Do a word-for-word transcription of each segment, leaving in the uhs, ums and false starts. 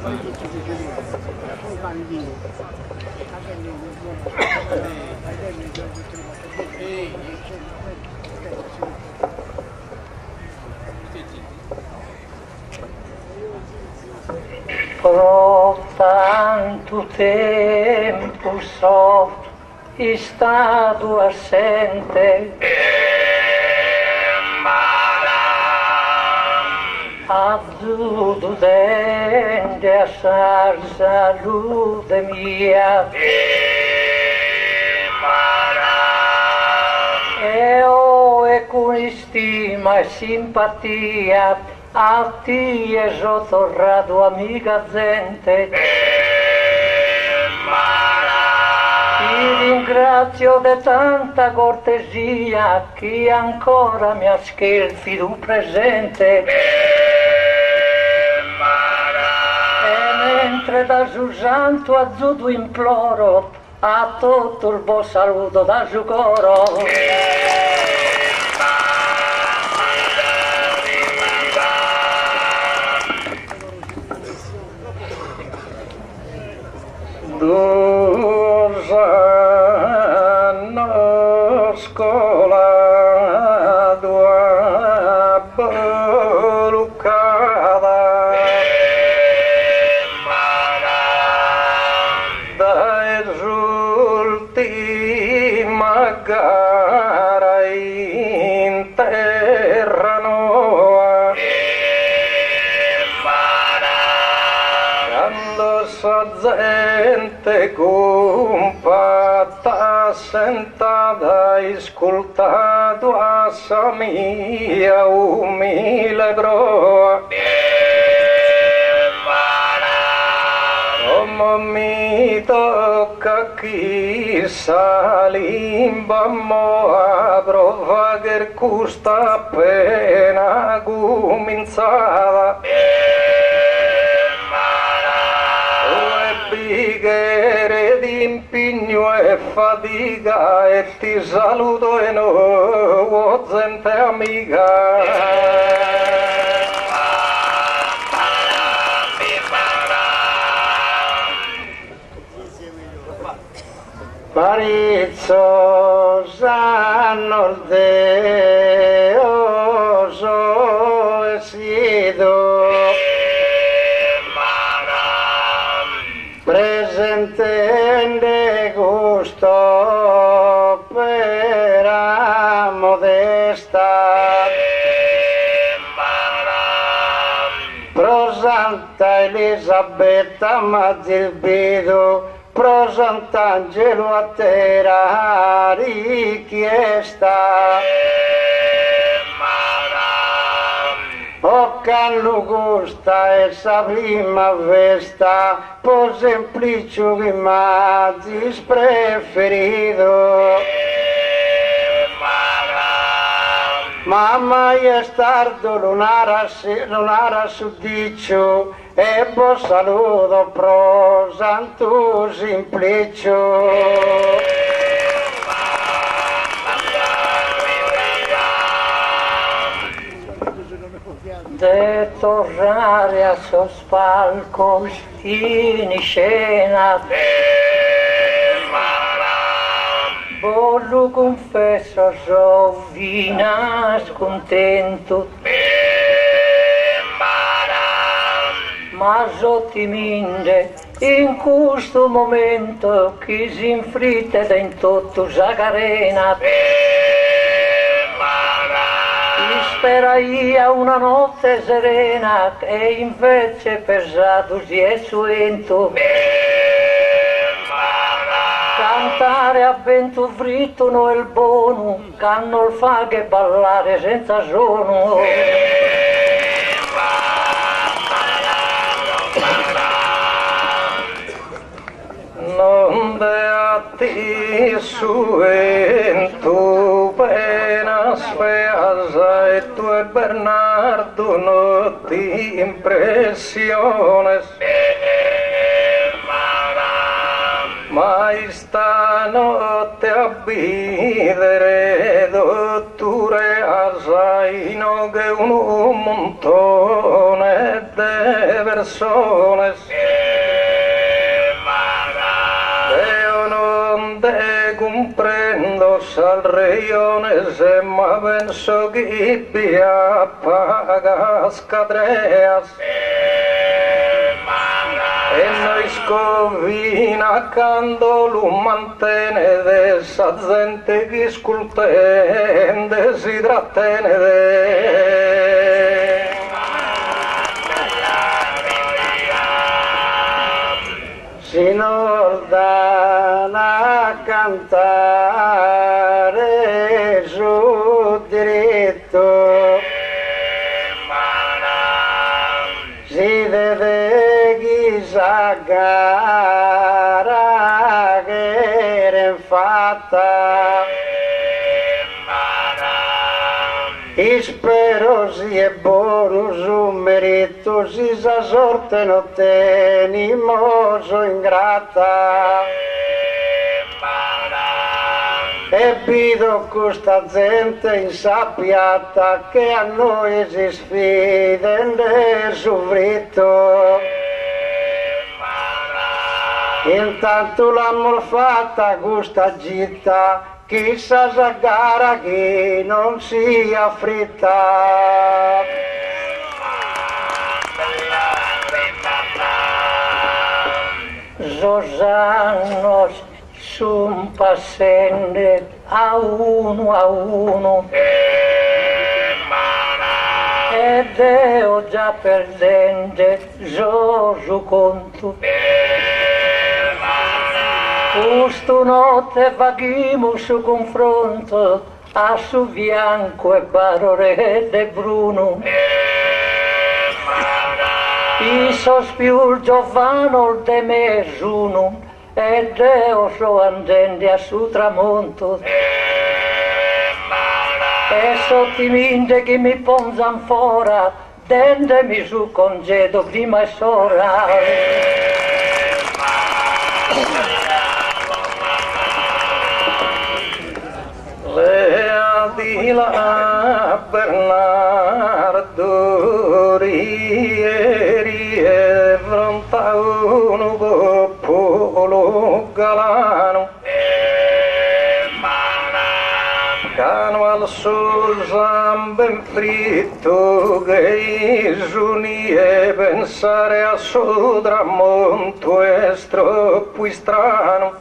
Pro tanto tempo so stato assente, avuto dente a sar salute mia, e ho e con stima e simpatia a ti e so tornato amica gente. Ti ringrazio di tanta cortesia che ancora mi ha scherzi tu presente. E mentre da su santo azzuto imploro a tutto il buon saluto da su coro. Dos annos scolado a Bolucada da l'ultima gara in terra nuova, quando so gente compatta sentada ascoltato a sa mia umile broa, come mi tocca chi sa limba mo prova che custa appena cominciata. Bighere di impegno e fatica e ti saluto e nuovo gente amica. Parizzo sanno il Deo so e siedo presentende gusto per la modesta pro Santa Elisabetta Mazzilbido, pro Sant'Angelo a terra richiesta. O canno gusta e sa prima festa, po semplice che m'hai preferito. Mamma è stardo lunara, lunara suddiccio, e po saluto pro Santo Simplicio. De tornare a suo spalco in scena, bollo confesso so vina scontento, ma so timide in questo momento che si inflitte in tutto Zagarena. Spera io una notte serena e invece pesato si è suento. Cantare a vento fritto no è il buono, canno il fa che ballare senza suono. Non beati suento pena speasa e tu e Bernardo no ti impressiones, ma stanotte a bidere dottore asaino che un montone de persone Reiones ma penso che via pagas cadreas e noi scovina quando lo mantene de sa gente che scultende si trattene de si nordana a cantare su diritto si deve gara che era fatta e spero sia buono su merito si sa sorte non tenimo so ingrata e vedo questa gente insappiata che a noi si sfida su fritto. Intanto l'amor fatta questa gita, chissà sa gara che non sia fritta. Zosanos sun passende a uno a uno ed io già perdente Zosu conto. Questo notte vaghiamo su confronto a su bianco e barore de bruno. I sospiur giovano de mesuno ed io so andende a su tramonto. E sottiminde che mi ponzan fora, dendemi su congedo prima e sora. Lea di la Bernardo rieri e fronta uno popolo galano cano al suo ben fritto che giuni e pensare a suo tramonto è troppo strano.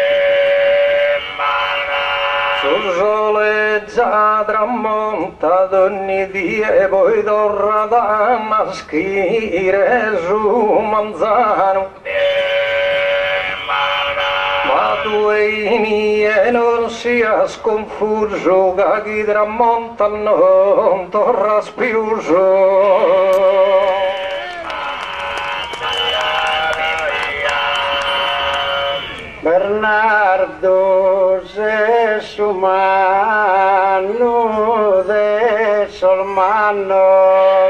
Sul sole già tramonta ogni dia e poi torna da maschire su manzano. Ma tu e non sia sconfuso che chi tramonta non torna spiuso. Bernardo se su mano de solmano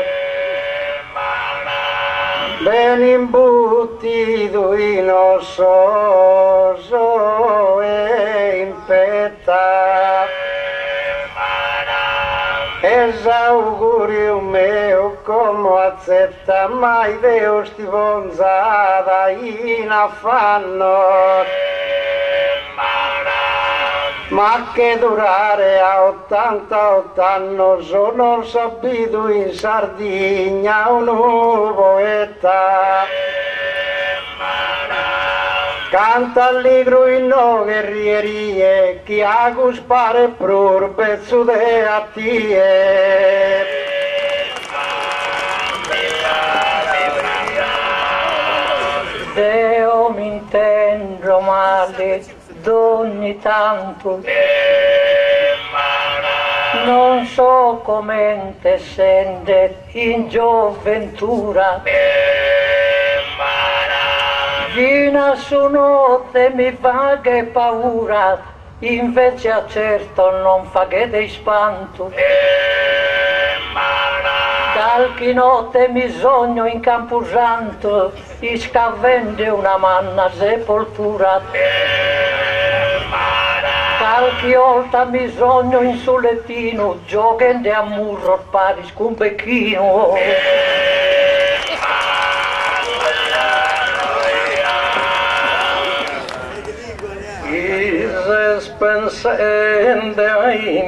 ben imbutido in osso e in peta esaugurio meu como accetta mai Deus ti vonzada in affanno ma che durare a ottantotto anni sono saputo in Sardegna un poeta canta allegro in no guerrierie chi a guspare prur pezzo de a tie. Deo mi intendo male d'ogni tanto non so come te sente in gioventura fino su notte mi fa che paura invece a certo non fa che dei spanto qualche notte mi sogno in Camposanto e scavende una manna sepoltura qualche volta mi sogno in solettino giocando a murro pari con un becchino. sende ai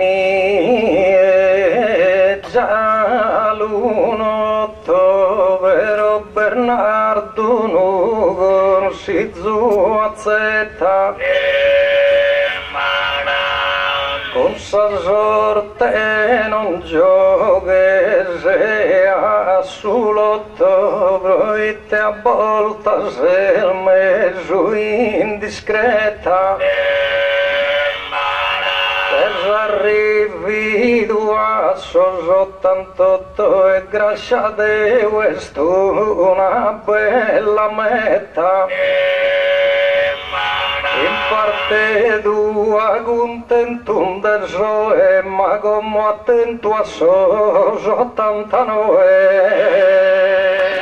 miei già l'unottovero Bernardo Nugon si zuazzetta con sa sorte non gioche se a sull'ottobro e te a volta se il meso indiscreta per arrivi a ottantotto e gracia di questo una bella meta in parte dua contento del soe ma come attento a so ottantanove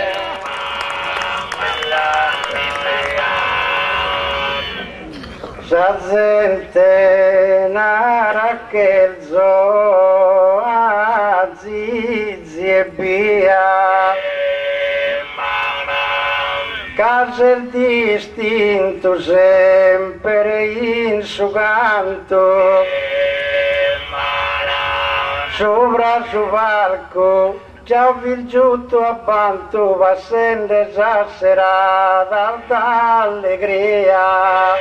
sa gente nara che il zoo a zizi e via casa il distinto sempre in suo canto sopra il suo palco già virgiuto a banto va sempre esagerata d'allegria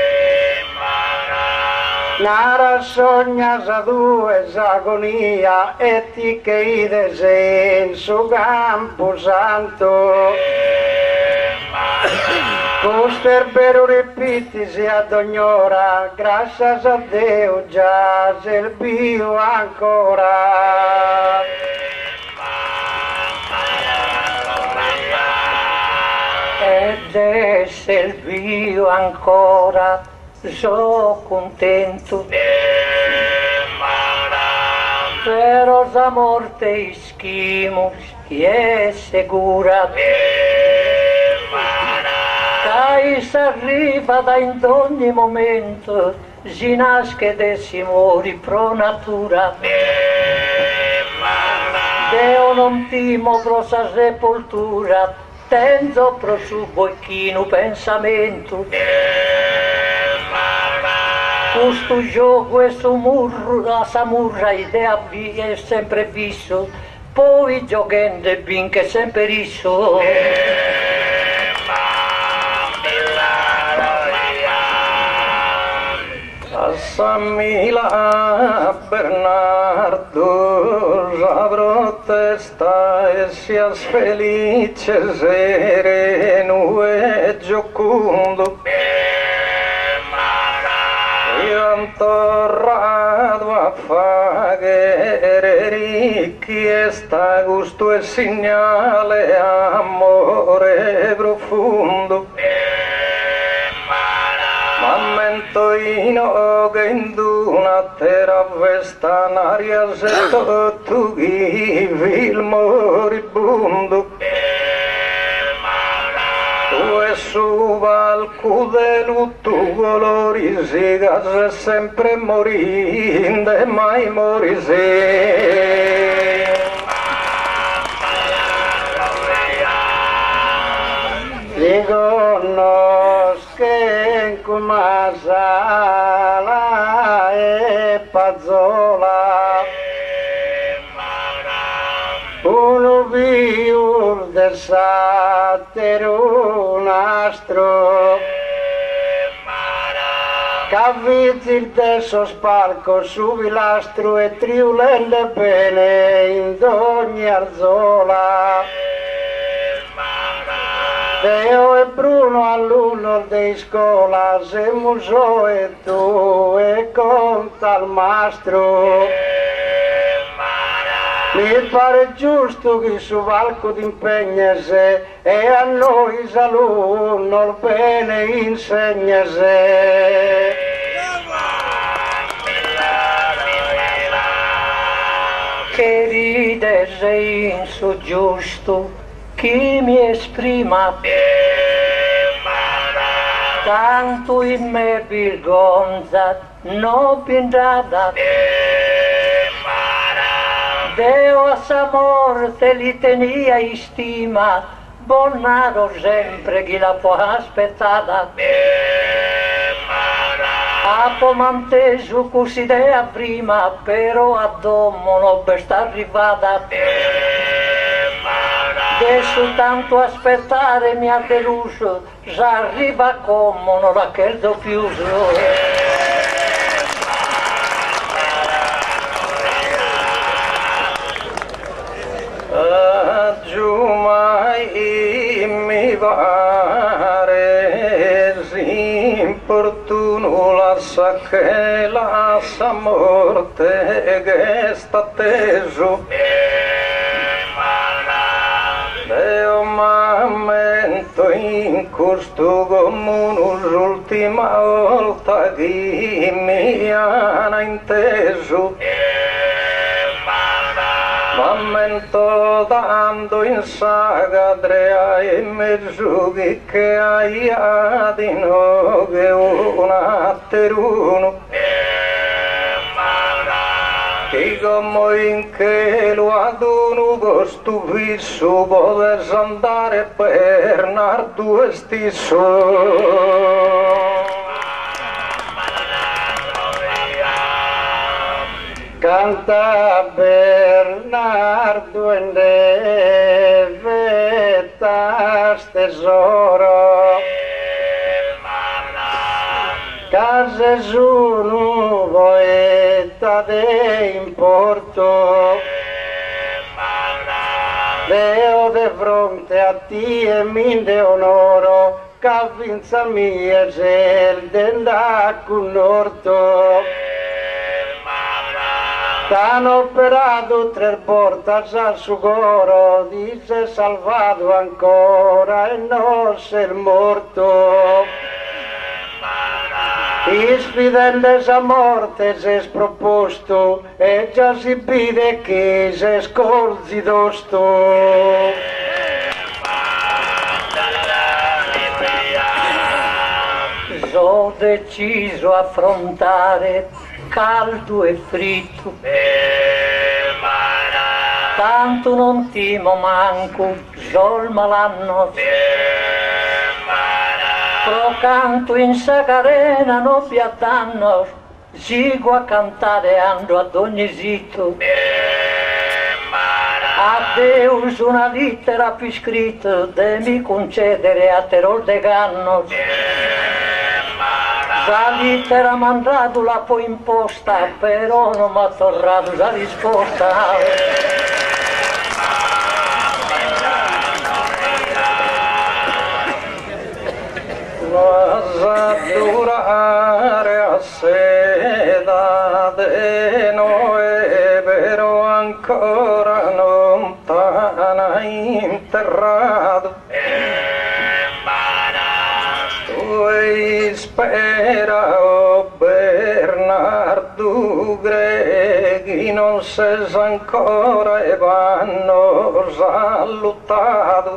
nara sogna sa due s'agonia e ti che ide se in suo campo santo Costerbero ripetisi ad ogni ora, grazie a Dio già servio ancora. Ed è servio ancora, sono contento. Però la morte ischimo, chi è sicura. Dai s'arriva da in ogni momento, si nasce e si muore pro natura. Deo non timo pro sa sepoltura, tenzo pro su bocchino pensamento. Questo gioco e su murro, la samurra idea è sempre visto, poi giocando e vinche sempre riso. Samila Bernardo avrò testa e sias felice sereno e giocondo io antorrado a fare richiesta gusto e segnale amore profondo Mammento ino che in una terra vesta n'aria se tu vivi il moribondo tu e su valco del tuo colori si casa sempre morinde e mai morise riconosche come sala e pazzola uno viur del satero nastro Caviti il teso spalco su pilastro e triulende bene in ogni arzola Deo e Bruno all'uno di scuola, se muso e tu e conta il mastro. Mi pare giusto che su valco d'impegnese e a noi s'alunno il bene insegnese. Che ride sei in su giusto chi mi esprima tanto in me vergonza non pindrada Deo a sa morte li tenia in stima bonaro sempre chi la può aspettare A pomanteso così idea prima, però a domo non per sta arrivata. Adesso tanto aspettare mi ha deluso, già arriva come non la chiedo più. Giù mai mi pare si importuno la sa che la sa morte che sta atteso Io m'ammento in questo comune l'ultima volta che mi hanno inteso M'ammento tanto in sagadrea e mezzo che che hai di no che un atteruno che come in che lo adono posto fisso potesse andare per Nardo stesso Canta Bernardo e vetas tesoro Case sono poeta de importo Leo de fronte a ti e minde onoro Cavinza mia gel della con orto T'hanno operato tre portas al suo coro, dice salvato ancora e non sei morto. Ispidelles a morte si è sproposto e già si pide che si scorzi d'osto. Ho deciso affrontare caldo e fritto tanto non timo manco sol malanno pro canto in sacarena non piattanno sigo a cantare ando ad ogni sito a Deus una lettera più scritta devi concedere a terol de ganno la lettera mandato la poi imposta, però non mi ha tornato la risposta. Vas durare a seda de noi, però ancora non t'hanno interrato. Spera oh Bernardo Greghi non se sa ancora e vanno salutato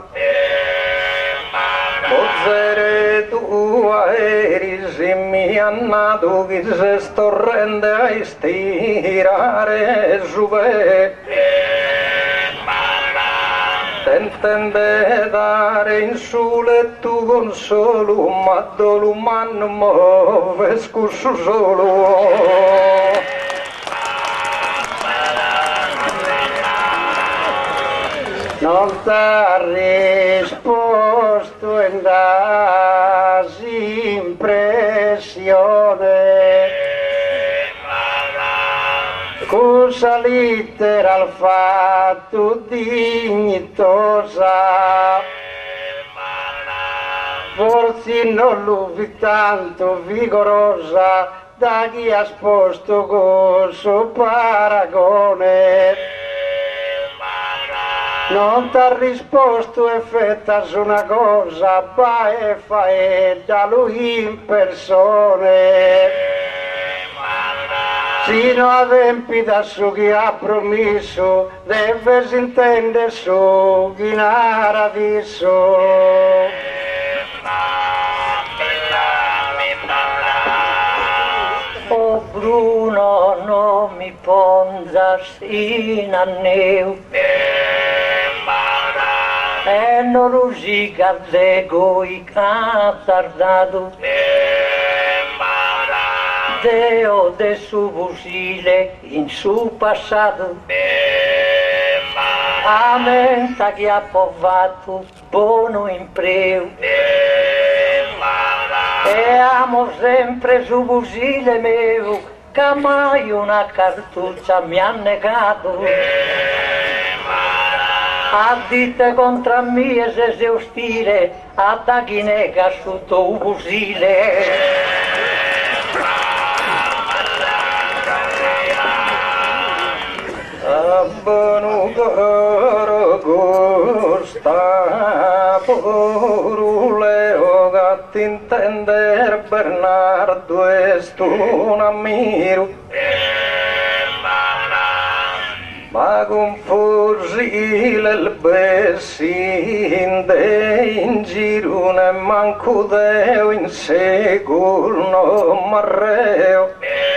Pozzere tu eri se mi hanno che se sto rende a stirare su pe T'intende dare in su letto consolo, ma dall'umano muove scusso solo. Non t'ha risposto in dasi impressione. Cosa lettera al fatto dignitosa forse non lo vi tanto vigorosa da chi ha sposto questo paragone non t'ha risposto e fetta su una cosa fa e fa e da lui in persone sino a tempi da su chi ha promesso deve si intende su chi n'ha disso Oh Bruno non mi ponzas in anneu e non rusica d'ego i azzardato Deo de su fusile in su passato aumenta che ha provato buono imprego e amo sempre su fusile mio che mai una cartuccia mi ha negato a dite contro me se sei ostile a da chi nega sotto un fusile. Abbanu caro gusta porule o gatti intender Bernardo est un amiru ma con fursile il bessin de in giro ne manco deo in secul no marreo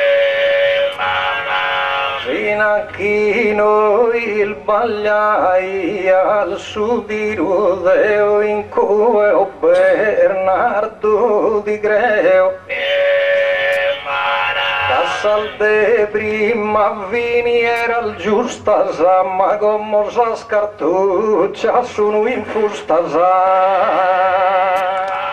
Sinachino il bagliai al sudiru deo in cui Bernardo di Greo Cassal de prima vini era il giusta sa ma come sa scartuccia sono in fusta sa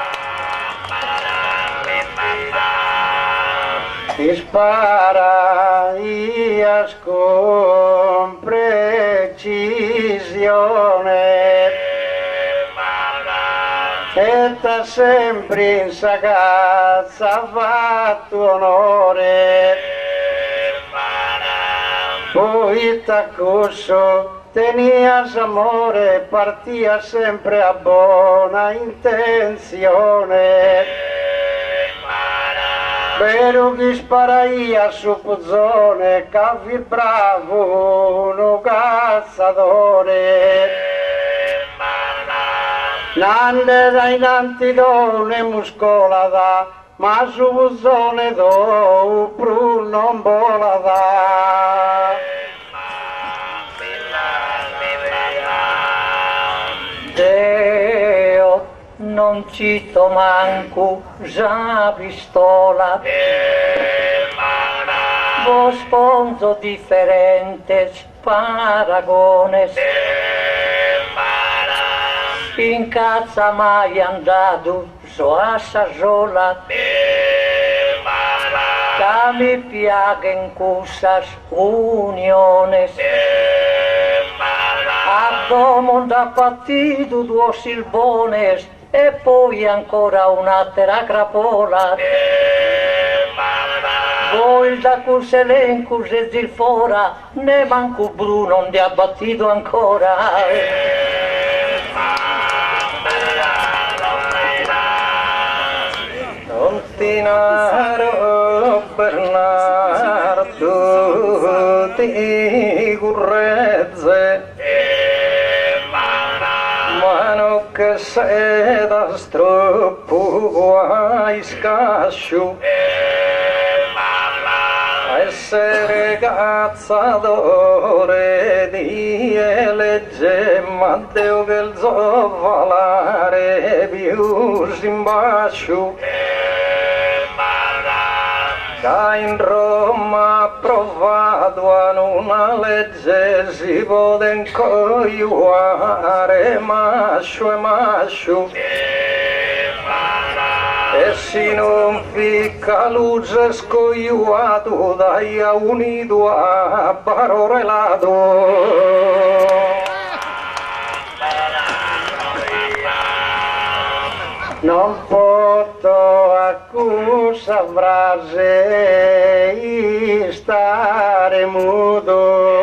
Disparaías con precisione Etta sempre in sagazza fatto onore Poi t'accuso tenías amore Partia sempre a buona intenzione Pero chi sparaia su puzzone, che bravo un cazzatore. Nande da inanti done muscolada, ma su puzzone do pru non bolada. Deo non cito manco già pistola vos sponso differentes paragones in cazza mai andato so a sasola che mi piaguen cosas uniones Abdomo da partito due silbones e poi ancora un'altra crapola. Voi da Curselencus e Zilfora ne manco Bruno non ti ha battuto ancora. Continaro Bernardo di Gurrezze Mano che sei da stroppo ai scasciu essere cazzatore di legge ma Deo che il zovalare più simbasciu che in Roma approvato a una legge si può incoiuare mascio e mascio e se non ficca luce scoiuato dai a unito a barorelato non posso accusa frase stare muto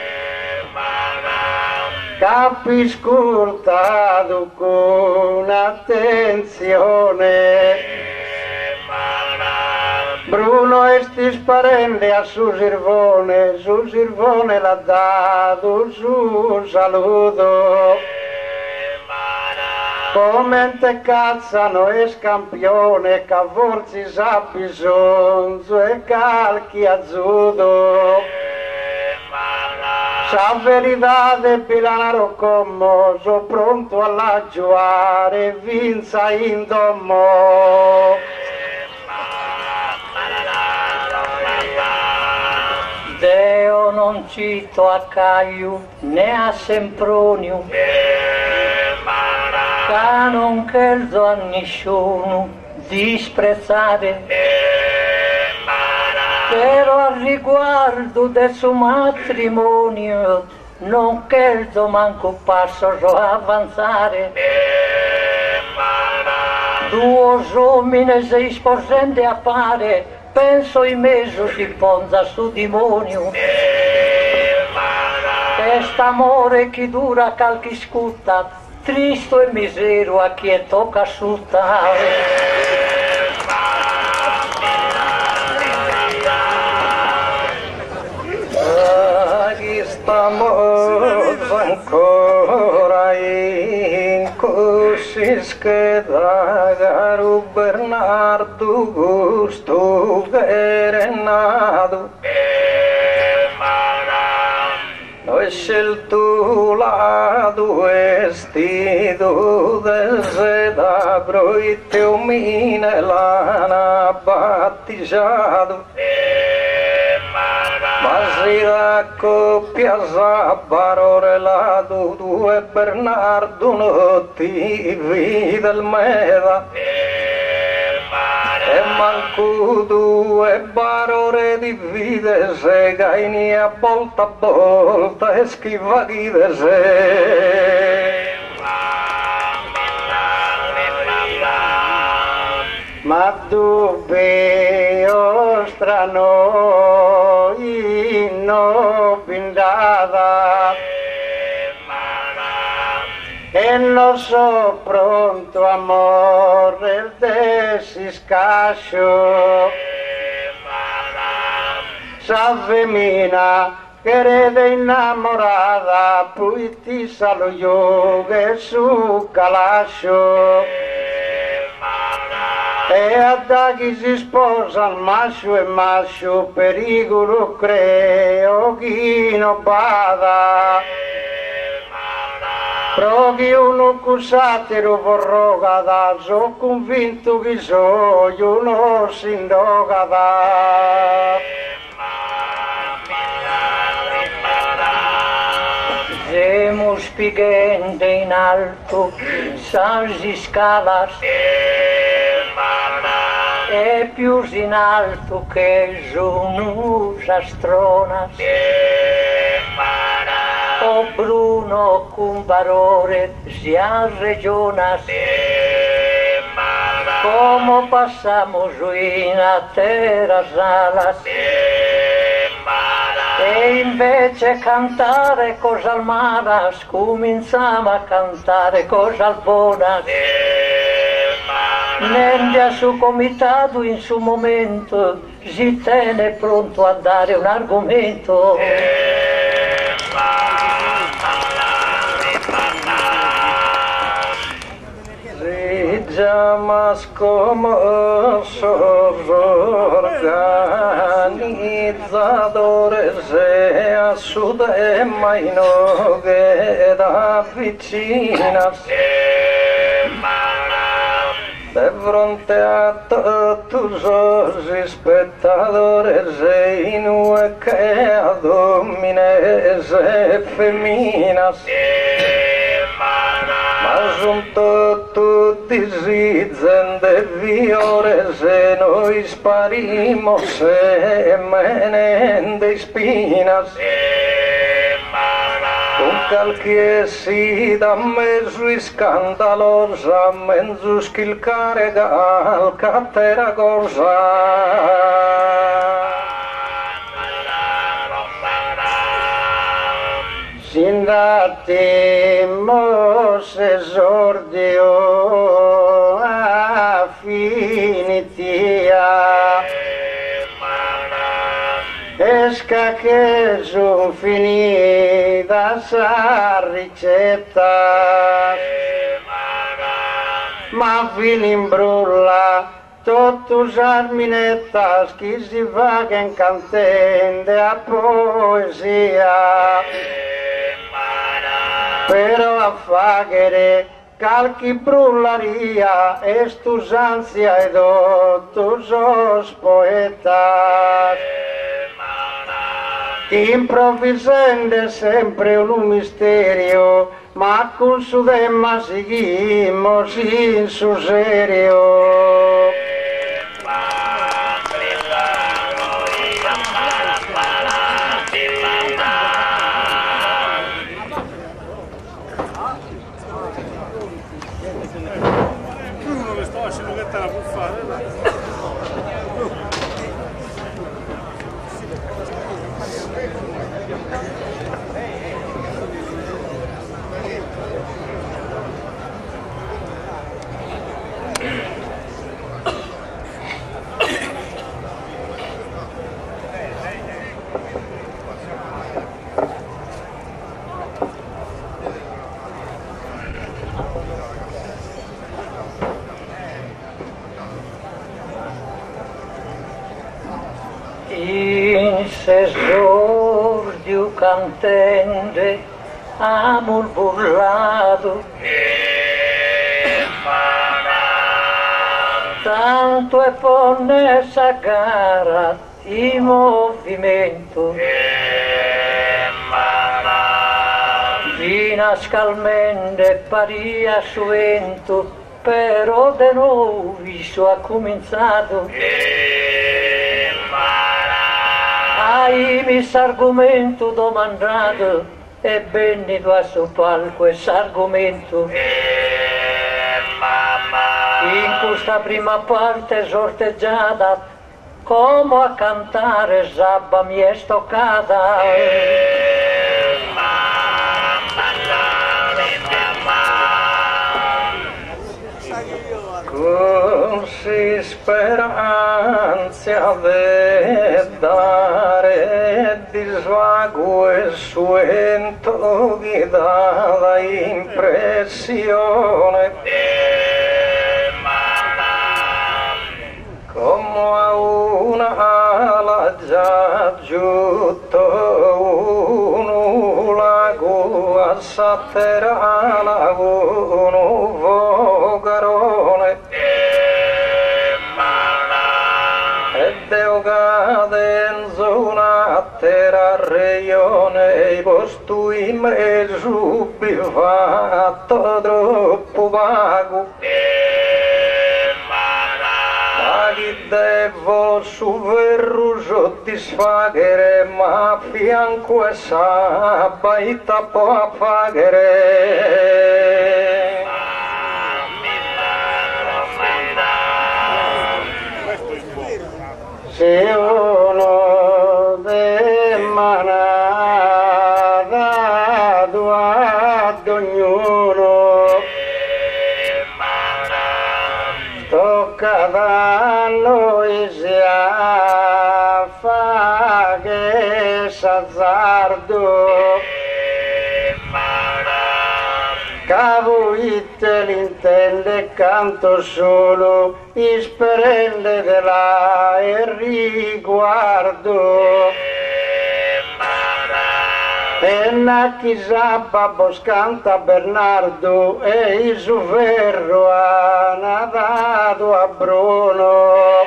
capisco ascoltato con attenzione Bruno esti sparende a su Sirvone su Sirvone l'ha dato su saluto come te cazzano e scampione che a forzi sa bisogno e calchi azzudo sa verità del pilanaro commoso pronto alla giuare vinza in domo non cito a Caio né a Sempronio, che non chiedo a nessuno disprezzare, però al riguardo del suo matrimonio non chiedo manco un passo avanzare. Due uomini si sposando a fare, penso in mezzo si ponza su demonio. Quest'amore che dura qualche scutta, tristo e misero a chi è tocca asciuttare. Stamos ancora in così scheda Garu Bernardo Gusto Verenato. Noi scelto lato vestito del sedabro e teu mine lana battizzato. Ma si la coppia s'abbarore lato due Bernardo notti vide il meda e manco due barore di vide se gaini a volta a volta e schiva chi de se. Ma dove strano inno pindada e non so pronto amor el desiscascio sa femina querede innamorada poi ti salo io che su calascio. E a da chi si sposa maschio e maschio pericolo creo chi non bada. Pro che uno cusatero vorrò da, sono convinto che so io non si indoga da. Siamo spiegando in alto, salsi scalas, e più in alto che sono astronas. O Bruno con barore si arregionas, come passamos in a terra salas. E invece cantare cos'al malas, cominciamo a cantare cos'al bonas. Nende a suo comitato in suo momento si tiene pronto a dare un argomento. Si chiama scomosso organizzatore se a sud e mai no che da vicina. De fronte a tutti i spettatori sei in che a domine se femminas. Ma sono tutti zizzende viore se noi sparimo se menende spinas. Con qualche si da mezzo i scandalosa, mezzo schilcare al catera cosa. Sin da temos esordio a finitia. Esca che son finidas a ricetta, ma fin brulla totus arminettas chi si va che incantende a poesia. Però a faghere calchi brullaria estus ansia ed ottus os poetas. improvvisamente sempre un misterio, ma con su demma seguimos in su serio. Uno che stava facendo che te la può fare, in sesordio cantende amor burlado, tanto è ponne essa gara il movimento, fino a scalmende paria su vento, però de nuovo viso ha cominciato. Ai mis argomento domandato e venido a suo palco es argomento. In questa prima parte sorteggiata, come a cantare sabba mi è stoccata. Così speranza de dare di svago e suento di dava impressione come a una ala già giunto un lago a Saterana un vogarone e deogade in zona terra reione i posto in mezzo bivato troppo vago chi devo su verruso disfaghere ma a fianco e sabaita può appagare. Se uno de manada ad ognuno tocca da noi sia fa che s'azzardo cavo ite l'intende canto solo isperelle della e riguardo penna chissà babbo scanta Bernardo e il suverro ha nadato a Bruno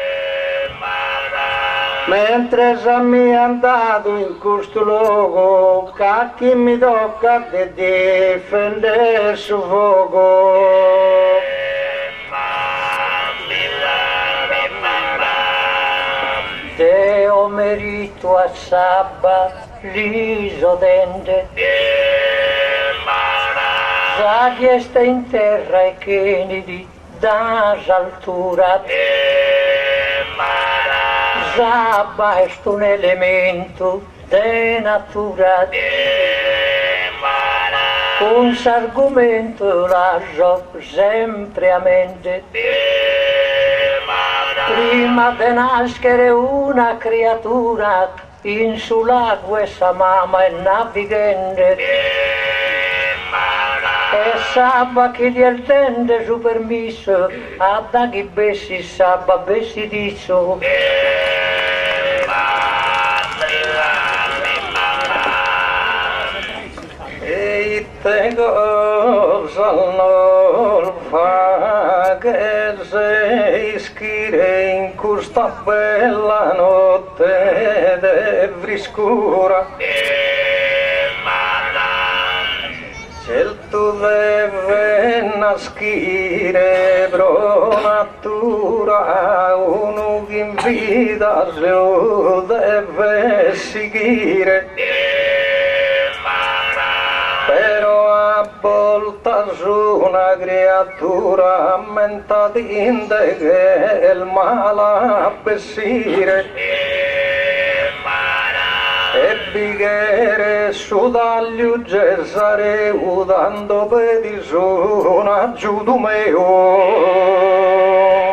mentre mi è andato in questo luogo cacchi mi tocca di difendere su fuoco. Deo merito a sabba l'iso dente, zagliesta in terra e chenidi da altura. Sabba è un elemento de natura, un s'argomento lascio sempre a mente. Prima de nascere una creatura, in su lago essa mamma è navigante. E sabba che gli altende su permesso, a da chi bessi sabba bessi disso. E te cosa non fa che sei schire in cui questa bella notte de friscura certo deve nascere pro natura uno che in vita lo deve seguire però a volte una creatura menta tinte che il male a pensare e bighere su taglio gesare udando pedi sono giudo meo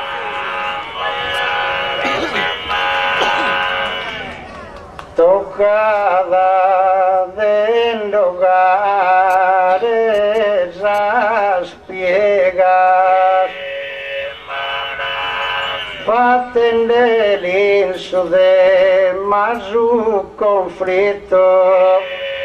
toccata dell'ogare sa spiega fatten dell'inso de ma su conflitto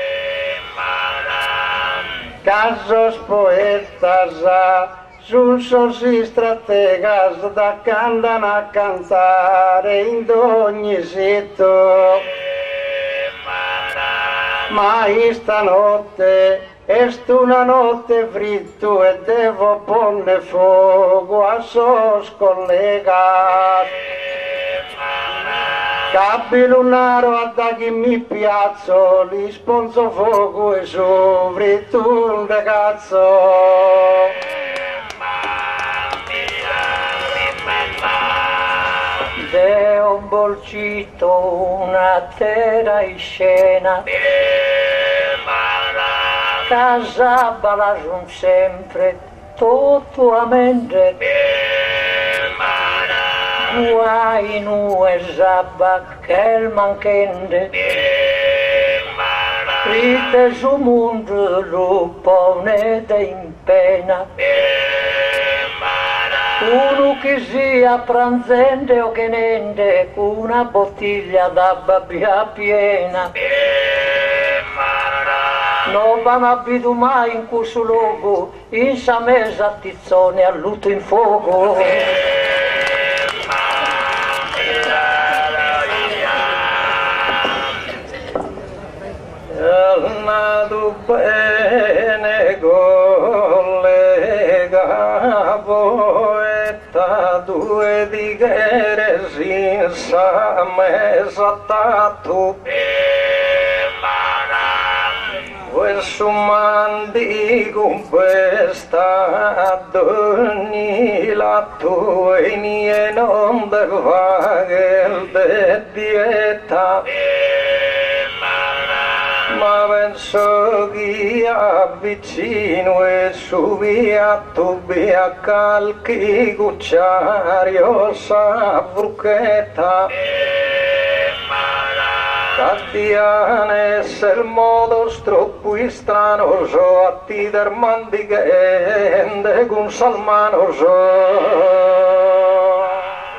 casos poetas sul sorsi strategas da candan a cantare in ogni sito ma stanotte è una notte fritto e devo porne fuoco a sos collega capi lunaro a da chi mi piazzo li sponso fuoco e su fritto un ragazzo de un bolcito una terra in scena casa balajun sempre tutto a mente guai nu e zabba che il manchende rite su mondo lupo ne de in pena uno che sia pranzente o che nende una bottiglia da babbia piena non vanno abito mai in questo luogo in sa mesa tizzone a lutto in fuoco nato bene collega poeta due di ghere sin sa mesa tatu questo mandi con questa ogni lato e nie non deva che dieta ma penso che avvicino e subia tu via calchi cucciario sa bruchetta Tatiane se il modo troppo strano so a ti der mandi che ende con salmano so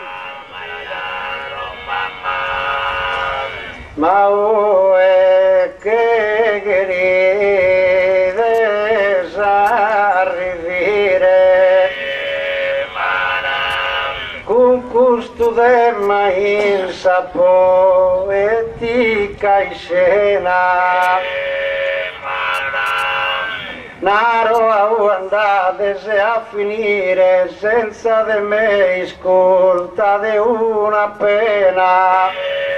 ma o è che chiede arrivare con questo de mai poetica scena naro a andate se a finire senza de me ascoltate una pena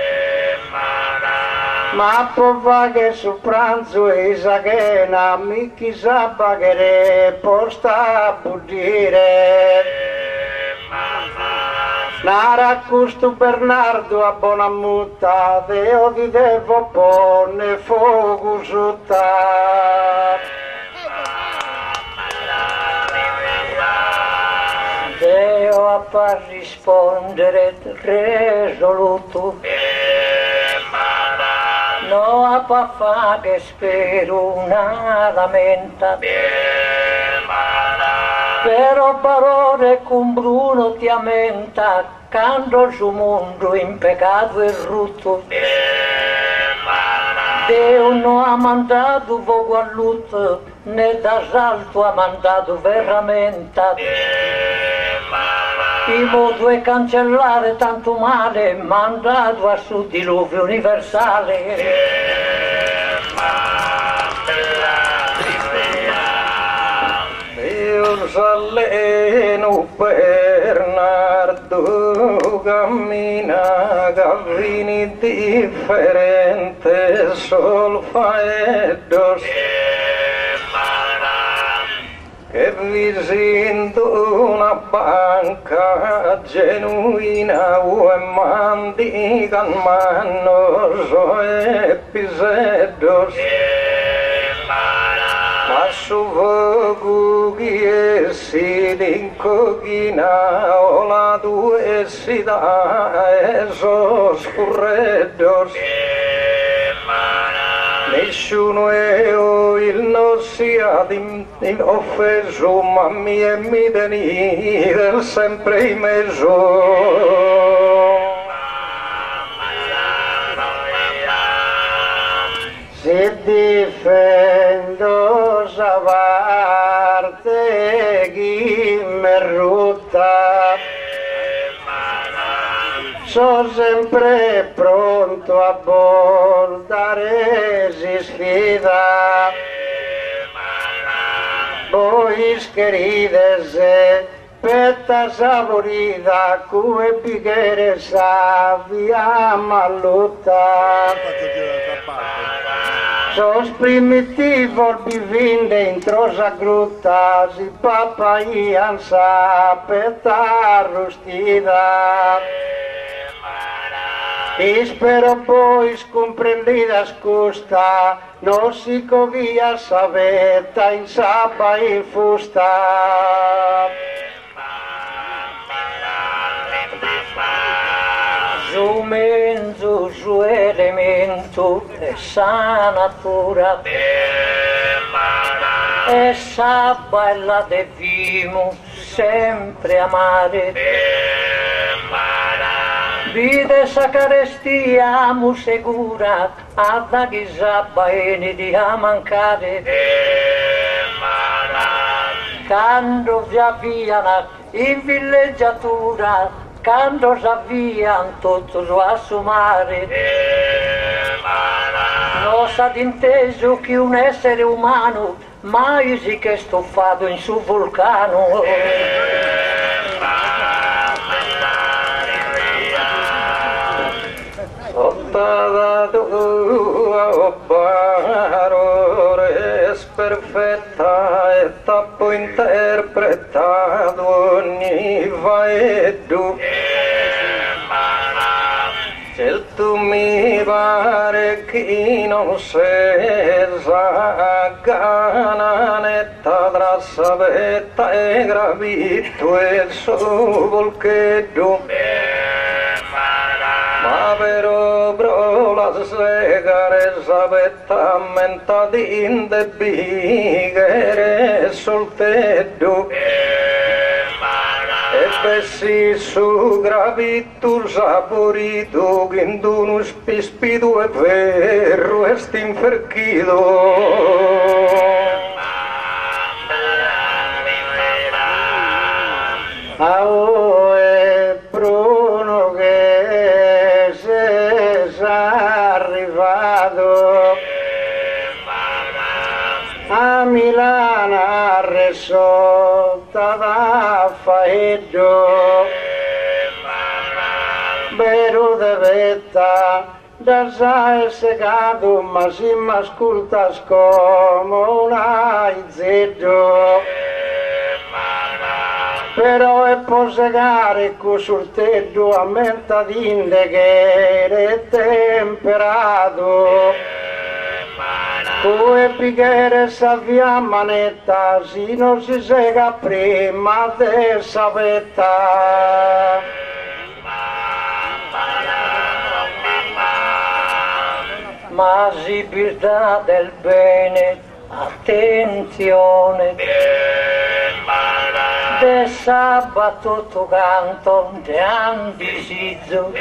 ma può fare che su pranzo e sa che na mi chissà paghere posta a buggire nara custo Bernardo a buona mutta deo di devo pone fuoco sutta Deo a far rispondere risoluto no a pa fa che spero una lamenta però parole con Bruno ti ammenta quando su mondo in peccato e rutto Deo non ha mandato vogo a lutto né da salto ha mandato veramente il modo è cancellare tanto male, mandato a sul diluvio universale. Io s'alleno Bernardo, cammina, cammini differente, solfaedos. Che visito una banca genuina e mandican manos o episodios. Ma su vogu che si l'incoghina o la due si da esos furreddos. Nessuno è o il non sia offeso, ma mi è mi venire sempre in mezzo. Si difendo savarte chi mi rutta, sono sempre pronto a abbordare si sfida. Voi querides petta saporita cue bicchiere savia malutta. Sos primitivo bivinde in trosa grutta si papaian sa petta rustida. Y spero vos comprendidas custa, no si covia sabeta in sapa in fusta. Su menzo, su elemento, essa natura, essa bella devimo sempre amare. Vide sa carestia mu segura, adda ghisabba e ne di a mancare. Quando vi avviano in villeggiatura, quando si avviano tutto su assumare. Non sa d'inteso che un essere umano mai si che è stuffato in su vulcano. Sottata tua o barore perfetta e tappo interpretato ogni vaeddu. Se tu mi pare che non sesa cananetta tra savetta e gravito e il suo volcheddu. Ma però bro la segare savetta menta di indebigere solteddu. E pessi su gravitur saporito che in uno spispido e vero est inferchido. Oh, è Bruno che sei arrivato a Milano a Resotta da Faeggio, vero de vetta da sai segato ma si m'ascoltas come un aizeggio. Però è posegare con sorteggio a menta d'inde è temperato. Come bicchiere savia manetta, si non si sega prima de savetta. Ma civiltà del bene, attenzione. De sabato tu canto de ambisizzo,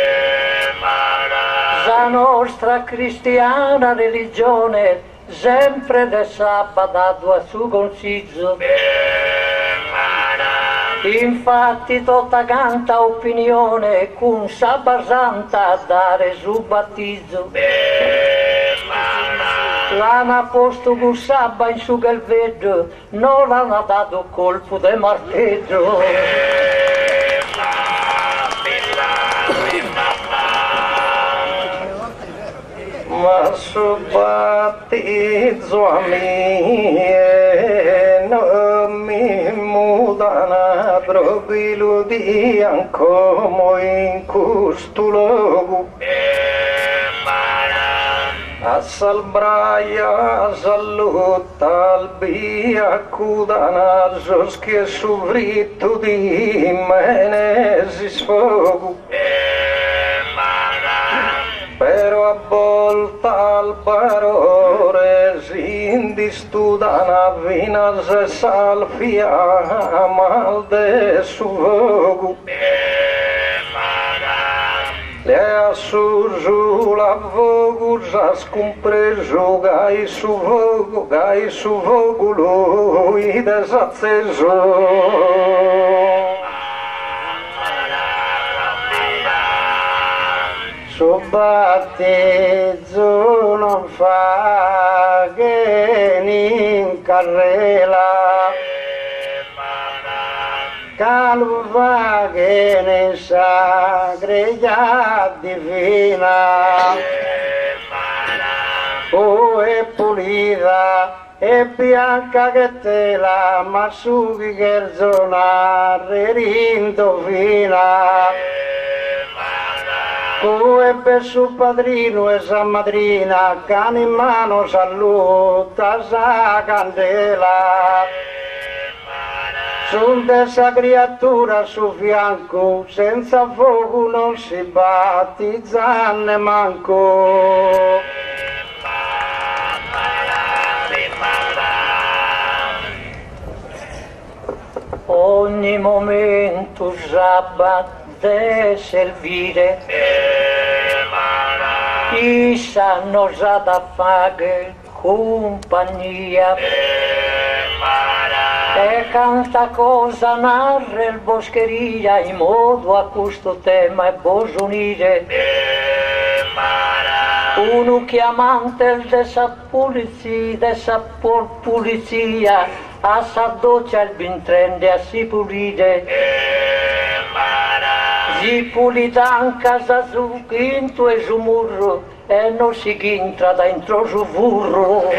la nostra cristiana religione sempre de sabato a su consiglio. Infatti tutta canta opinione con sabba santa a dare su battizzo. L'hanno posto con sabba in su che vedo, non l'hanno dato colpo di marteggio. Ma su battizzo a me non mi mudano proprio di ancomo in questo luogo. A salbraia, a salutta, al biacudana, che su fritto di me si sfogo. Però a volta al barore si indistudana vina se salfia mal de su fogo. Le su la fogo già scompreso gai su fogo, gai su fogo lui desacceso. Su battezzo non fa che in carrela, calvo fa che ne sagreggia divina, o è pulita e bianca che tela, ma su che zona rindovina. Come per suo padrino e sa madrina, cane in mano saluta sa candela. Su dessa creatura su fianco, senza fuoco non si battizza nemanco. Ogni momento sabba de servire, chi sanno già da fare compagnia, e canta cosa narra il boscheria in modo a questo tema e bosonire. Uno chiamante dessa pulizia, dessa pulizia, a sa doccia il bintrende a si pulire. Si pulita in casa su, quinto e su murro, e non si entra dentro su burro.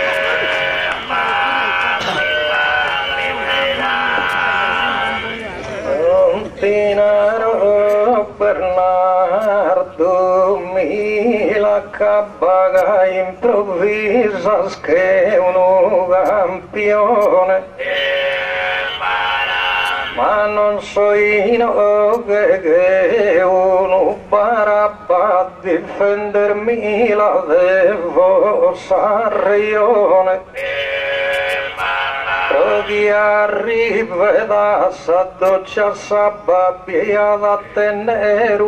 Tinaro Bernardo mi la cabbaga improvvisa che uno campione. Ma non so io che uno barabba difendermi la devo sarrione. Chi arriva da sa doccia s'abbabbia da tenere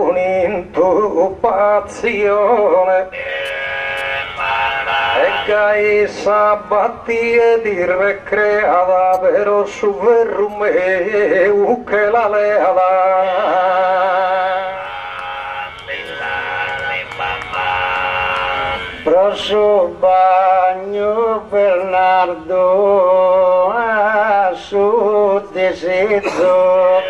un'intubazione. E che sabatti e di recreata però su verrume che la leada. Prosso bagno Bernardo a su desidero,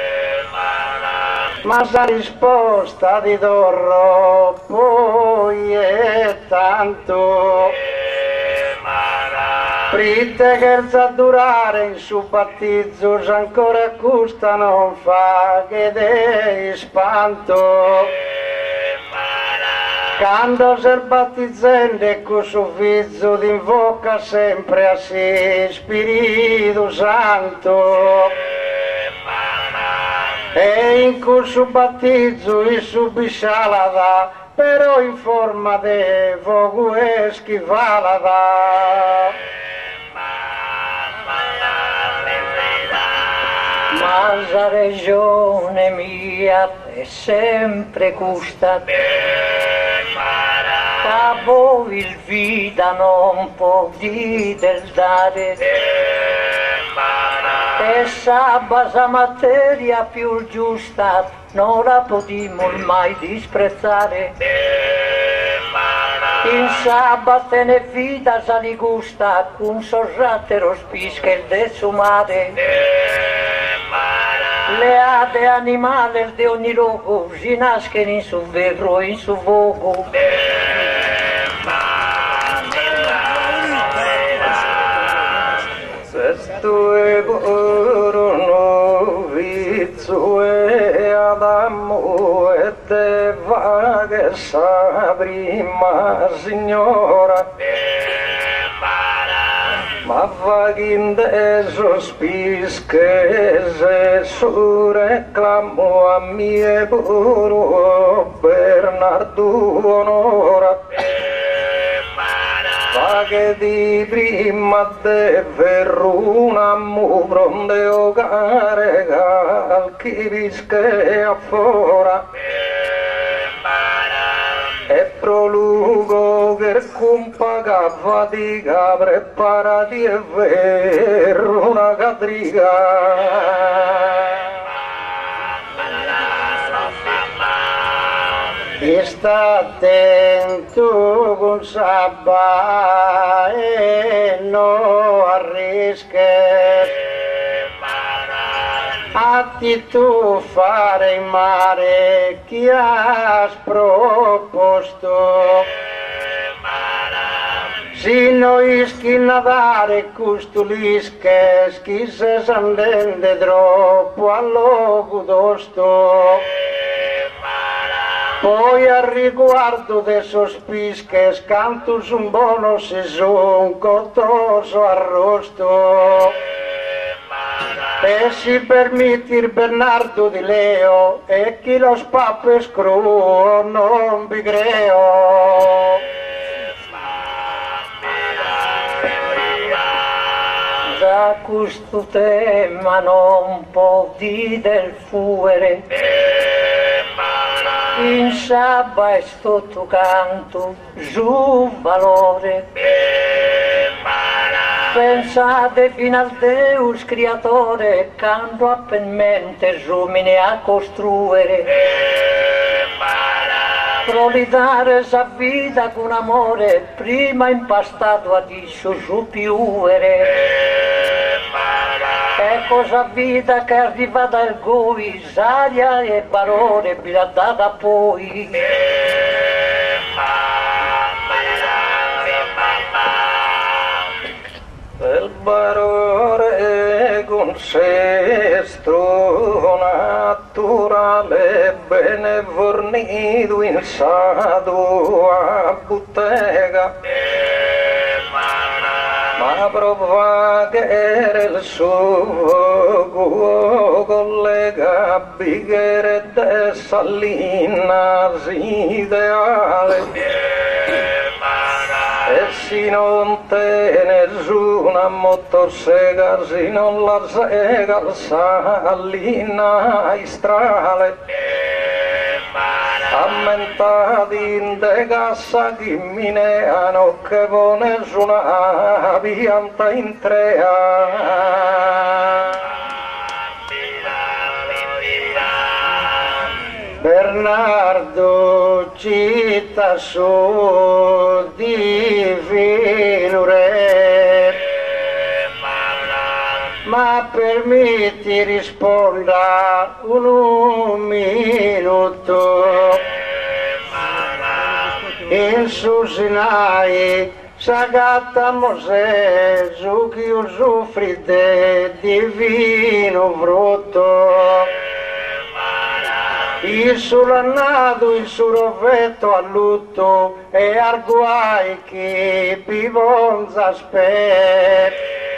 ma sa risposta di Dorro poi è tanto. Prite che sa durare in su battizzo ancora custa non fa che dei spanto. Quando si battizzende con suo figlio invoca sempre a sé Spirito Santo. E in questo battizzo il suo biscialada, però in forma di fuoco e schifalada. Ma la regione mia è sempre custa, a voi il vita non può di del dare, E sabasa materia più giusta non la potremo mai disprezzare. In sabate ne vita sa li gusta, un sorratero spische del suo mare. Le ade animali di ogni luogo si nascono in su vero in su vogo. Sesto e corono vizzo e Adamo e te va che sa prima signora. Ma va che in deso spische se su reclamo a mie puro Bernardo onora. Va che di prima de verruna mu pronde o carica al chi vische affora. E prolugo che cumpa cava di preparati e vero una cadriga. E sta attento con sabba e non arrische a ti tu fare in mare chi has proposto. Si noi ischi nadare custulische chi se s'andende troppo allo d'osto. Poi al riguardo de sospische cantus un buono seson cotoso arrosto. E si permittir Bernardo di Leo e chi lo spappe scruo non vi creo. Da questo tema non può di del fuere. In sabba è sotto canto, giù valore. Pensate fino al Deus creatore, canto appen mente rumine a costruire. Prolidare sa vita con amore, prima impastato a disso su piuvere. È cosa vita che arriva dal goi, saria e valore, biladdata poi. Il barore con sestro naturale bene fornito in sado a bottega. Ma prova che era il suo collega bighere de salina ideale. E si non te nessuna motosega, si non la sega la salina istrale. Ammentati in de cassa chi mineano che pone su una pianta in trea. Bernardo cita su divino re, ma permetti risponda un minuto. In su Sinai sagata Mosè su chi usufrite divino frutto. Il surannato, il surovetto a lutto e arguai che pivonza sper.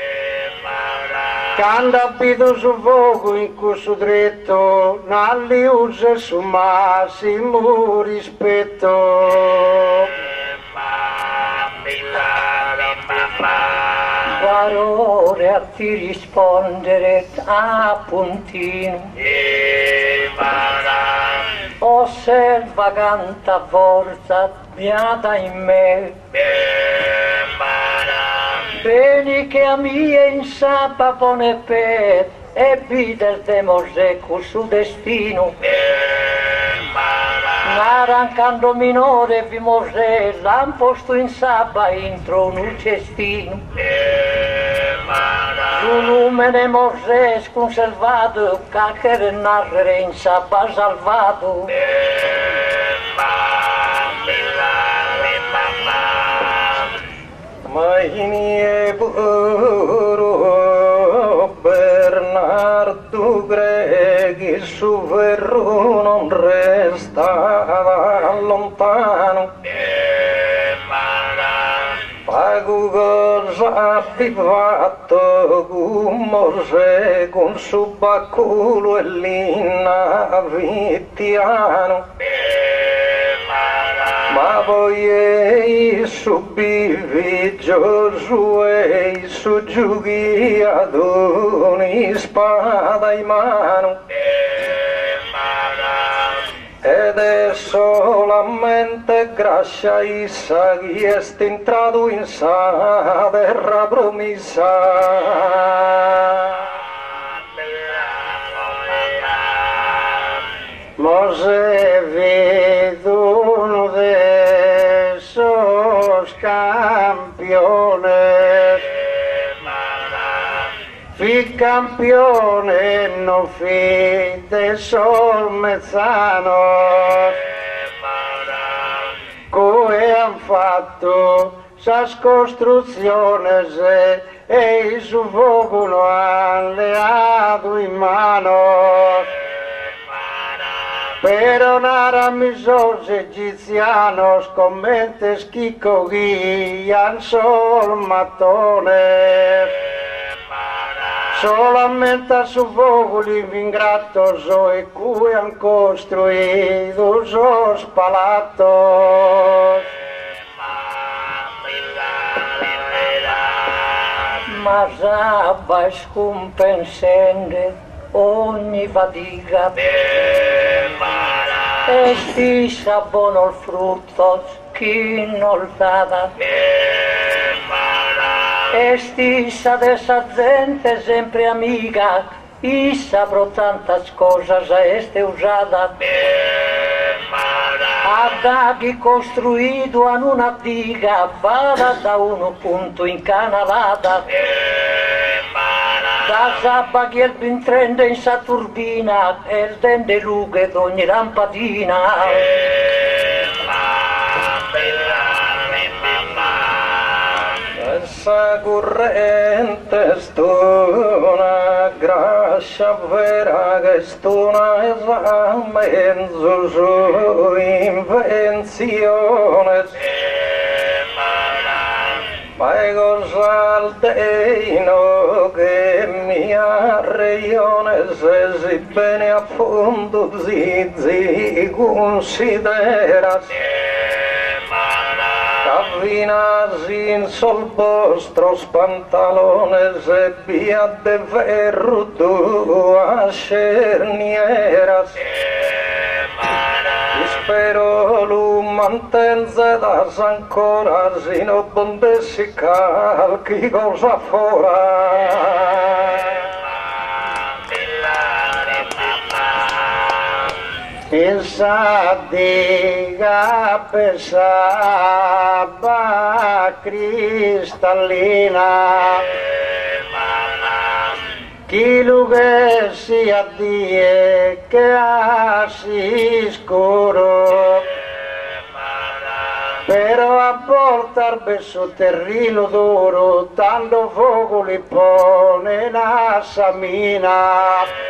Canda abito su fuoco in questo dritto, non li usa su massimo rispetto. Valore a ti rispondere a puntino. Osserva canta forza beata in me. Beni che a mia in sapa pone per e bider de Mosè cu su destino. N'arrancando minore vi Mosè l'han posto in sapa intro un cestino. Su lumene Mosè sconservato cacere narrere in sapa salvato. Ma inie puro Bernardo Greghi su Verru non resta lontano. Pagu cosa abbi fatto con Mosè con su baculo e l'inna vittiano. Ma poi subivi Giosuè su giughi ad ogni spada in mano ed è solamente grazie a essa che è entrato in sa terra promessa. Mosè vedono de esos campeones, fi campione no fi de esos mezzanos, come han fatto esas costrucciones e su fuoco lo han leado in mano. Pero nara misos egipcianos con mentes que cogían sol matones. Solamente a su fuoco ingratos e cui han construido esos palatos. Ma sabba scompensende ogni fatica. E stessa buono il frutto chi non dà. E stessa de esa gente sempre amiga, y sabrò tantas cosas a este usada. Adaghi costruito en una diga, vada da uno punto incanalata. Da sabba che il pintrende in sa turbina, e il dente lughe d'ogni lampadina. Essa corrente stona, grascia vera che stona esame su invenzione. Ma è cosa al deino che mia reione se si bene a fondo zi zi considera. Cavinasi in sol vostros pantalones e via de ferro tua cernieras. Spero lo mantenze das ancora si non bondessi calchi cosa fora. Esa diga pesava cristallina, chi lugar si addie che así scuro, però a portarbe su terreno duro, tanto fuoco li pone la samina.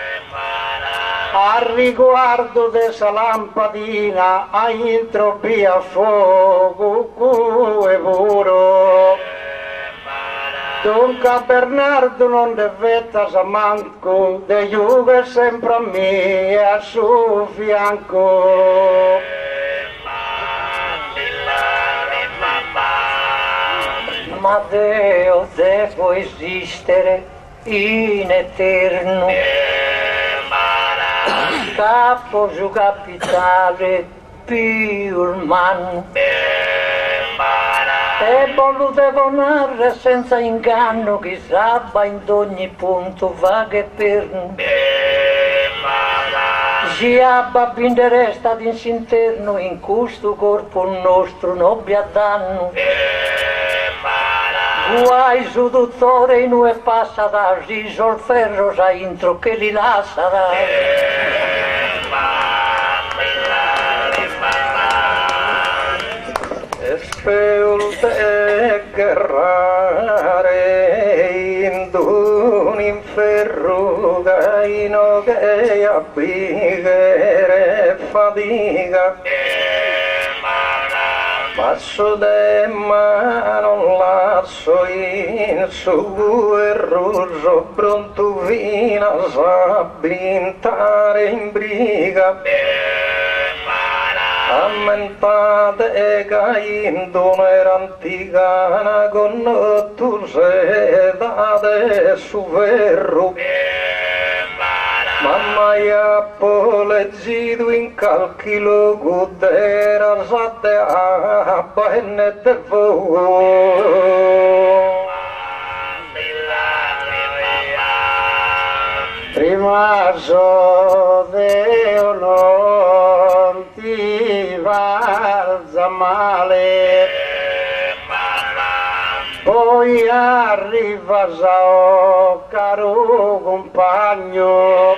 Al riguardo dessa lampadina, a intropia fuoco cue puro. Dunque Bernardo non devetta sa manco, de giuga sempre a me a suo fianco. Ma Deo devo esistere in eterno, capo su capitale più umano, E volutevo narrare senza inganno chi sabba in ogni punto va che per si abba resta ad interno in questo corpo nostro non abbia danno. Guai su dottore in ue passa da riso il ferro sa intro che li lascia da. Speolte garrare in un inferro gaino che abbighere fatica passo de mano lasso in su guerroso pronto vina sa brintare in briga ammentate caindo era anticana con tu sedate su verro mamma ya poleggido in calchilo gudera sate a bene te prima so Deo non ti valza male poi arriva Sao caro compagno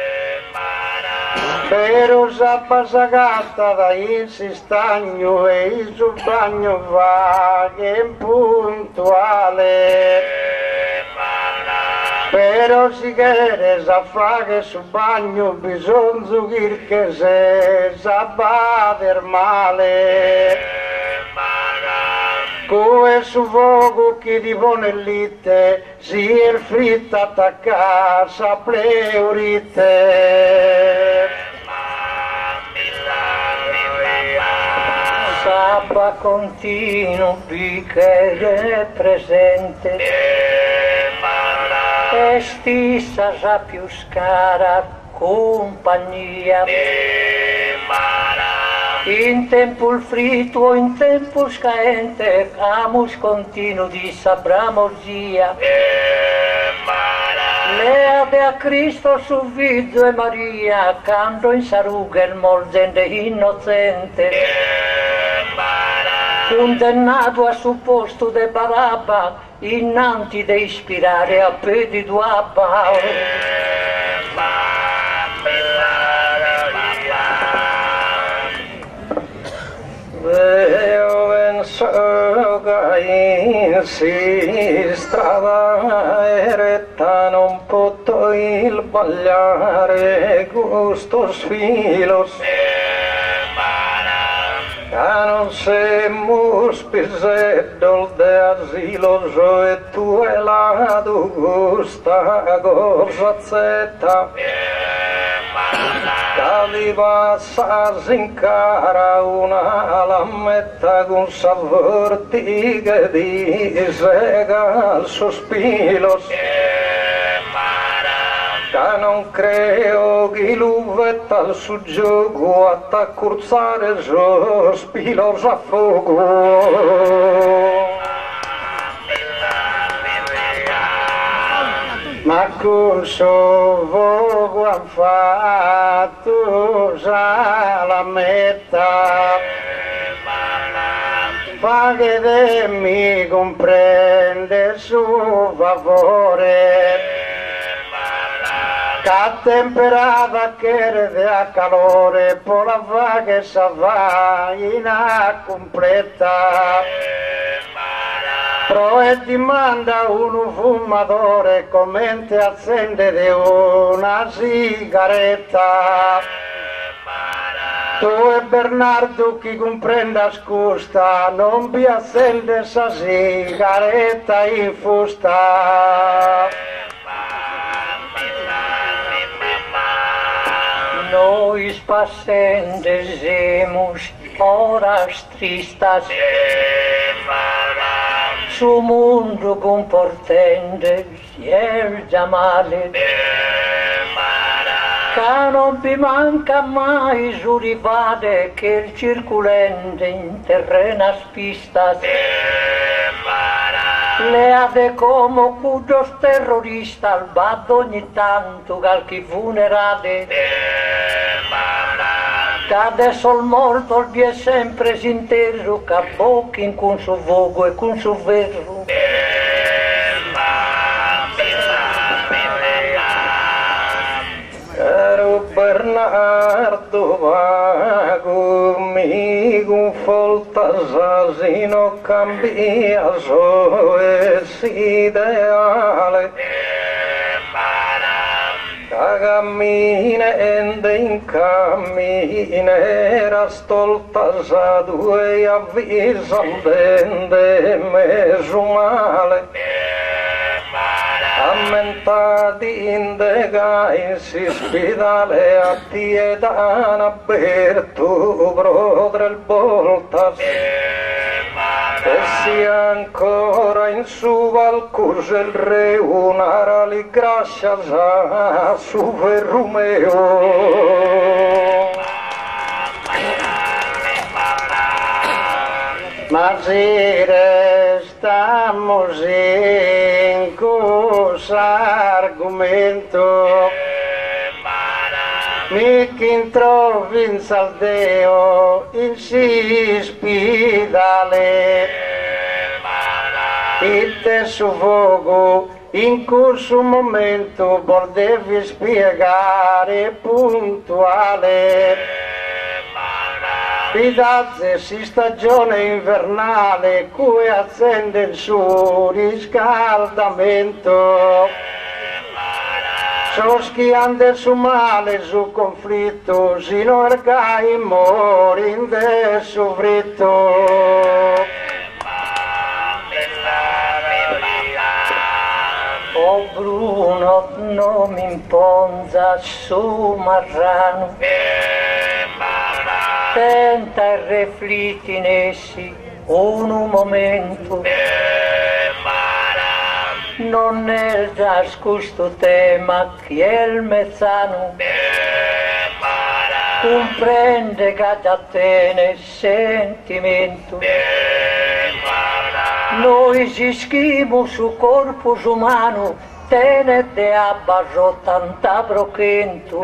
però sapassa gatta da insistagno e il suo bagno va che è puntuale però si chiede sa fa che su bagno bisogna zucchir che se sa bader male come su fuoco che ti pone lite si è il fritto attaccato sa pleurite sabba continuo bicchiere presente e stessa sa più scara compagnia in tempo il fritto in tempo scaente amus continuo di sabramorgia leade a Cristo su Vido e Maria canto in saruga il morzente innocente condannato a supposto de Barabba innanti de ispirare a pedi d'uabba Io penso che si strada eretta non potrò il bagliare gusto sfilos non semos pisedol de asilo e tu e la tu gusta cosa zeta Caliva s'incara una lametta con s'avvertiga di sega al sospilos che non creo che l'uvetta al suo gioco a t'accurzare sospilos a fuoco ma con suo fuoco ha fatto la metà fa che te mi comprende su favore che temperata che rede a calore poi la fa che sa va in a completa Pro e ti manda un fumatore commente accendere una sigaretta tu e Bernardo chi comprenda scusta non vi accende sa sigaretta in fusta noi spassendesemos horas tristas su mundo comportendes el llamale Che non vi manca mai su rivade che il circulente in terrena spista le ade come cudos terrorista al bado ogni tanto calchi funerade che adesso il morto il è sempre sinteso che bocchi con suo vogo e con suo verro Caro Bernardo vago mi con folta sasino cambia so es ideale cammina ende in cammina era stolta sa due avvisandende mesu male ammentati in dega in si spidale a tiedan aperto brodre il voltas e si ancora in su valcus il re un'ara li grascia sa su verrumeo ma si restamos in cosa argomento mi che trovi in saldeo in si spidale il te su fuoco in questo momento vordevi spiegare puntuale Fidazze si stagione invernale cui accende il suo riscaldamento so schiande su male su conflitto sino al gai mori in de su fritto oh Bruno non mi imponza su marrano tenta e rifletti in essi un momento non è già questo tema che è il mezzano comprende che già tiene sentimento noi si schimo su corpo umano tenete a basso tanta brochento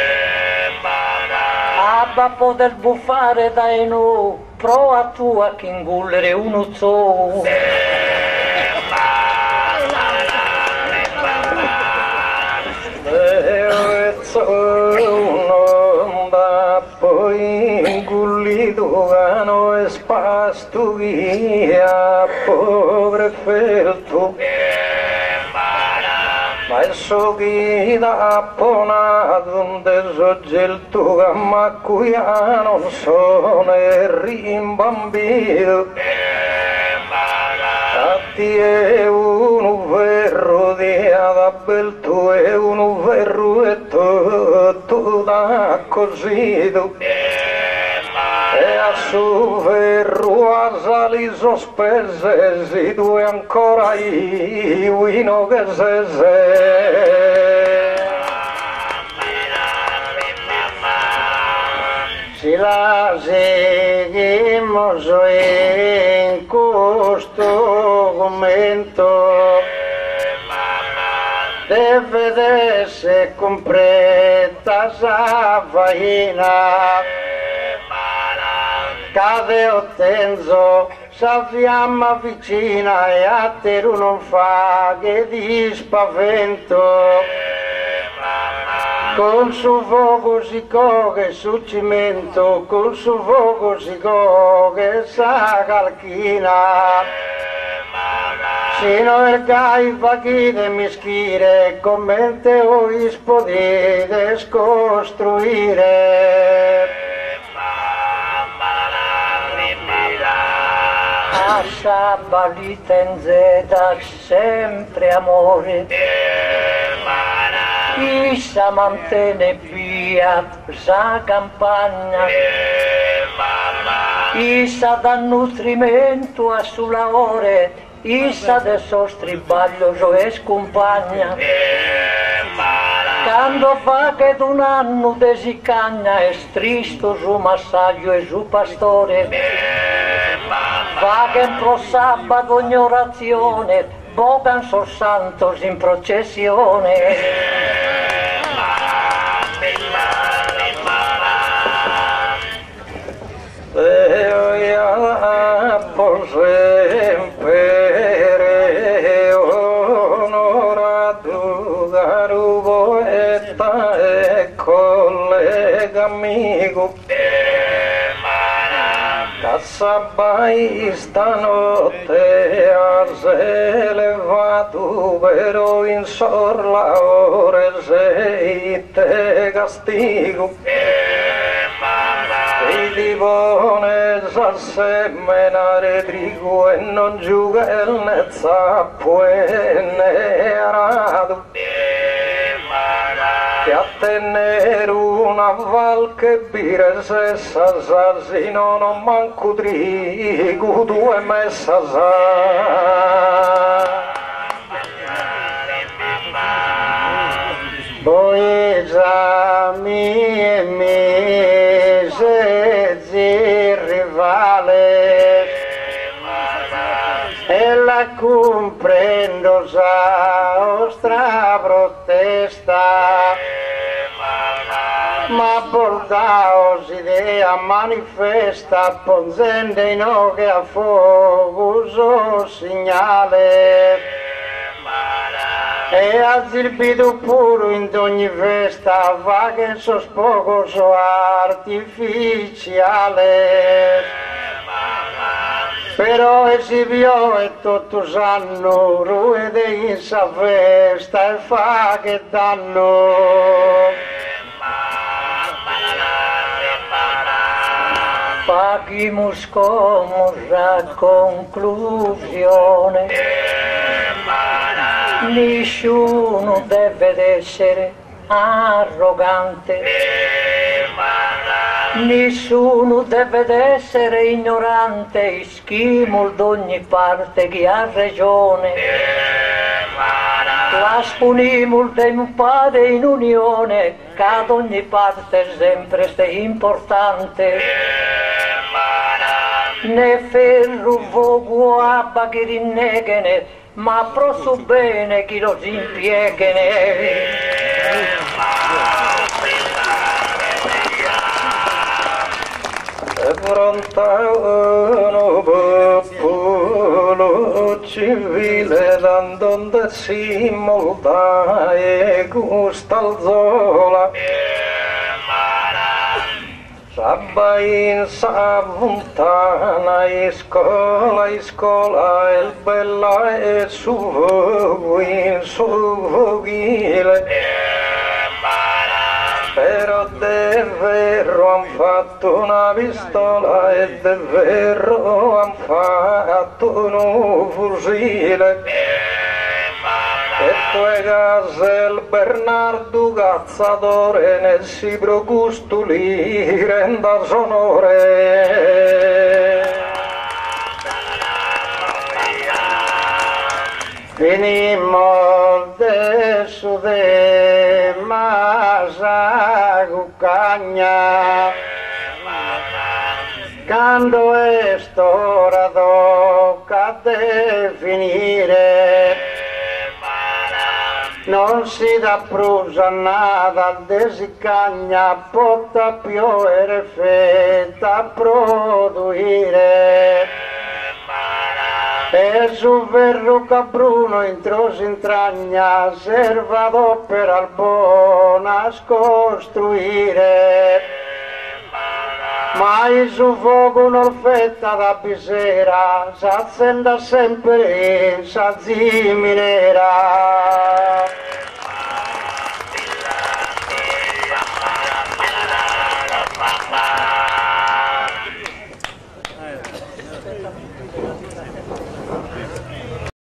Abba poter buffare dai no, prova tu a chi ingullere uno zoo. Un'onda poi ingullito gano e spasto via, povero felto. Ma il suo guida apponato un desogelto ma qui non sono rimbambito a ti è un verro di adabelto e un verro e tutto da cosito e a su verro a sali sospese si due ancora io ino che se se si la seguimos in questo momento deve essere completa sa faina cade ottenzo sa fiamma vicina e a te non fa che di spavento con suo fuoco si coghe su cimento con suo fuoco si coghe sa calchina sino il gai fa chi de mischire commente o ispodide scostruire Assa balita in zeta sempre amore Issa mantene via sa campagna Issa dà nutrimento a sulla ore Issa del suo stribaglio so es compagna Quando fa che d'un anno desicagna è stristo su massaggio e su pastore, va che pro sabato ogni orazione, bogan sos santos in processione. Eo ya por sempre onorato garubo eta e collega amigo Cassabai stanotte has elevato vero in sorla ore sei te castigo il divone sa semenare trigo e non giuga il ne zappo e ne arado che a tenere una val che bire se sa si non ho manco trigo due messa sa Boesa mie mese zi rivale e la comprendo sa ostra protesta ma portaos idea manifesta ponzende in oche a fuoco segnale e a zirbido puro in ogni festa va che so poco so artificiale però e si vio e tutto sanno ruede in sa festa e fa che danno Paghimus como la conclusione, nessuno deve essere arrogante, nessuno deve essere ignorante, schimul d'ogni parte chi ha ragione, l'aspunimul d'un padre in unione, che ad ogni parte sempre sta importante. Ne ferro vogu abba che rinnegene, ma pro su bene chi lo impiegene. E pronta uno popolo civile d'andonde si molda e gusta al zola Sabba in sa montana e scola e scola e bella e su in su vogile però davvero han fatto una pistola e davvero han fatto un fucile e tue case il Bernardo Cazzatore nel Sibro Custuli renda sonore venimos de su de Masagucaña quando esto ora tocca definire non si dà prusa nada desicagna porta piovere fetta produire e su verro cabruno intro si intragna serva d'opera al buona scostruire mai su fuoco un'orfetta da bisera s'accenda sempre sa ziminera